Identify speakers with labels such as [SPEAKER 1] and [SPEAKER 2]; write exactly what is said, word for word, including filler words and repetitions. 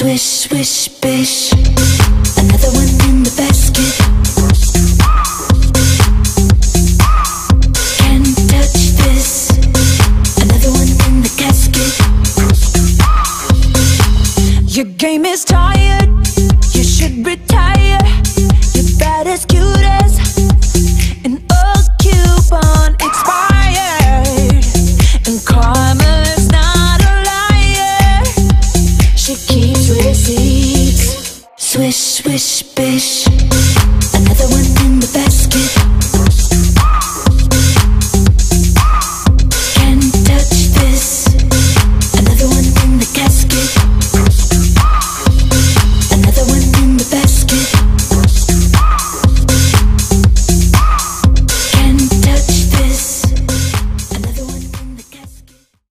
[SPEAKER 1] Swish, swish, bish. Another one in the basket. Can't touch this. Another one in the casket. Your game is tired. You should retire. You're bad as cute as an old coupon expired. And Carmela's not a liar. She keeps receipts. Swish, swish,